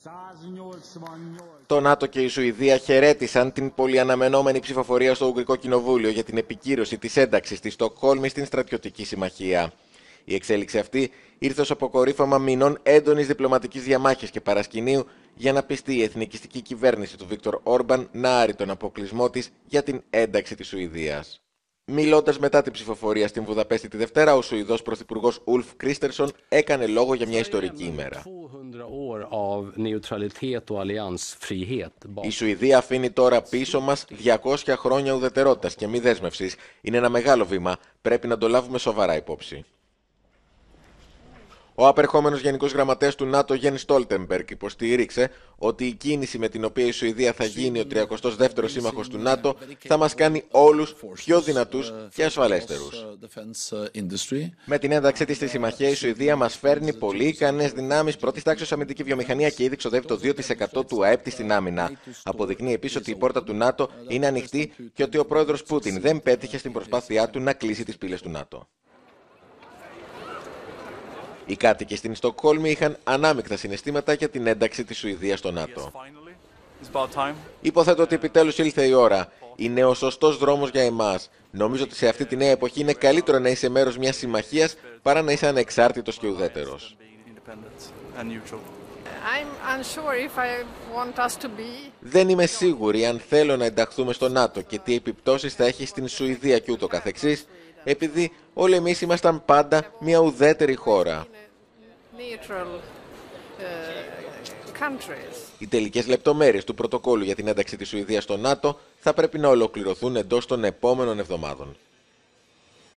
Το ΝΑΤΟ και η Σουηδία χαιρέτησαν την πολυαναμενόμενη ψηφοφορία στο Ουγγρικό Κοινοβούλιο για την επικύρωση της ένταξης της Στοκχόλμης στην στρατιωτική συμμαχία. Η εξέλιξη αυτή ήρθε ως αποκορύφωμα μηνών έντονης διπλωματικής διαμάχης και παρασκηνίου για να πιστεί η εθνικιστική κυβέρνηση του Βίκτορ Όρμπαν να άρει τον αποκλεισμό της για την ένταξη της Σουηδίας. Μιλώντας μετά την ψηφοφορία στην Βουδαπέστη τη Δευτέρα, ο Σουηδός πρωθυπουργός Ουλφ Κρίστερσον έκανε λόγο για μια ιστορική ημέρα. Η Σουηδία αφήνει τώρα πίσω μας 200 χρόνια ουδετερότητας και μη δέσμευσης. Είναι ένα μεγάλο βήμα, πρέπει να το λάβουμε σοβαρά υπόψη. Ο απερχόμενος Γενικός Γραμματέας του ΝΑΤΟ, Γιένς Στόλτεμπεργκ, υποστήριξε ότι η κίνηση με την οποία η Σουηδία θα γίνει ο 32ος σύμμαχος του ΝΑΤΟ θα μας κάνει όλους πιο δυνατούς και ασφαλέστερους. Με την ένταξή της στη συμμαχία, η Σουηδία μας φέρνει πολύ ικανές δυνάμεις πρώτης τάξης αμυντική βιομηχανία και ήδη ξοδεύει το 2% του ΑΕΠ της στην άμυνα. Αποδεικνύει επίσης ότι η πόρτα του ΝΑΤΟ είναι ανοιχτή και ότι ο πρόεδρος Πούτιν δεν πέτυχε στην προσπάθειά του να κλείσει τις πύλες του ΝΑΤΟ. Οι κάτοικοι στην Στοκχόλμη είχαν ανάμεικτα συναισθήματα για την ένταξη της Σουηδίας στο ΝΑΤΟ. Υποθέτω ότι επιτέλους ήλθε η ώρα. Είναι ο σωστός δρόμος για εμάς. Νομίζω ότι σε αυτή τη νέα εποχή είναι καλύτερο να είσαι μέρος μιας συμμαχίας παρά να είσαι ανεξάρτητος και ουδέτερος. Δεν είμαι σίγουρη αν θέλω να ενταχθούμε στο ΝΑΤΟ και τι επιπτώσεις θα έχει στην Σουηδία και ούτω καθεξής, επειδή όλοι εμείς ήμασταν πάντα μια ουδέτερη χώρα. Οι τελικές λεπτομέρειες του πρωτοκόλλου για την ένταξη της Σουηδίας στο ΝΑΤΟ θα πρέπει να ολοκληρωθούν εντός των επόμενων εβδομάδων.